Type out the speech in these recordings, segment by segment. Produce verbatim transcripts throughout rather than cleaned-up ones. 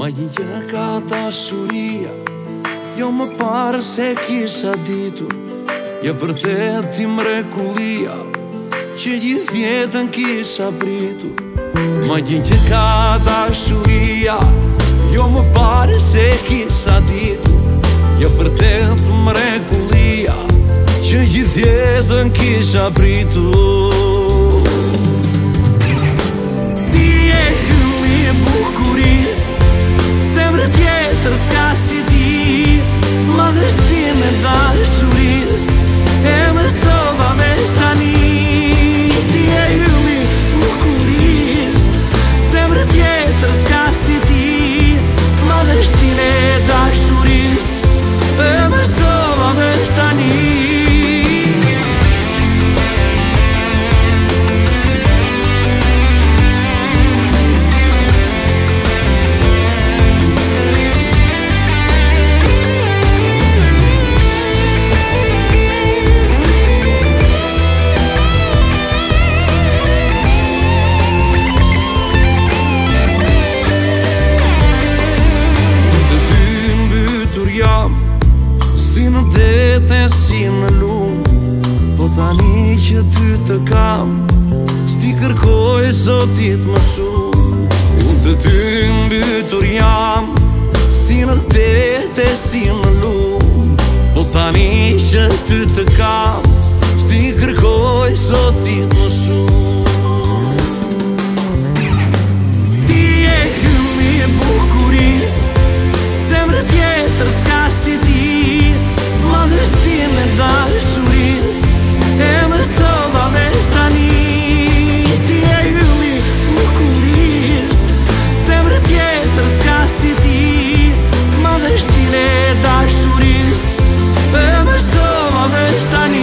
Ma një gjë ka dashuria, jo më parë se kisha ditur, je vërtet i mrekullia që gjithë jetën kisha pritur. Ma një gjë ka dashuria, jo më parë se kisha ditur, je vërtet mrekullia që gjithë jetën kisha pritur. Ti e hylli e bukurisë, zemrë tjetër s'ka si ti, madhështin e dashurisë e mësova veç tani. Ti e hylli bukurisë, zemrë tjetër s'ka si ti, madhështin e dashurisë e mësova veç tani. Si në lumë, po tani që ty të kam, s'ti kërkoj zotit më shumë. Unë të ty mbytur jam, si në dete, si në lumë, po tani që ty të kam, s'ti kërkoj zotit më shumë. Ti e hylli e bukurisë, zemrë tjetër s'ka si ti, madhështin e dashurisë e mësova veç tani. Ti e hylli bukurisë, zemrë tjetër s'ka si ti, madhështin e dashurisë e mësova veç tani.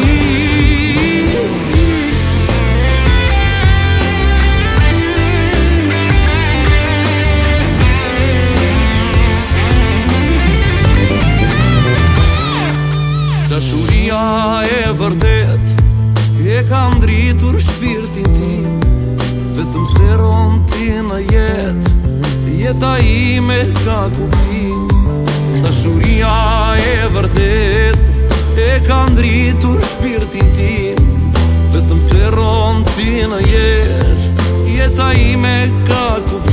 Dashuria e vërtet e ka ndritur shpirtin tim, vetëm se ron ti në jetë, jeta ime ka kuptim. Dashuria e vërtet e ka ndritur shpirtin tim, vetëm se ron ti në jetë, jeta ime ka kuptim.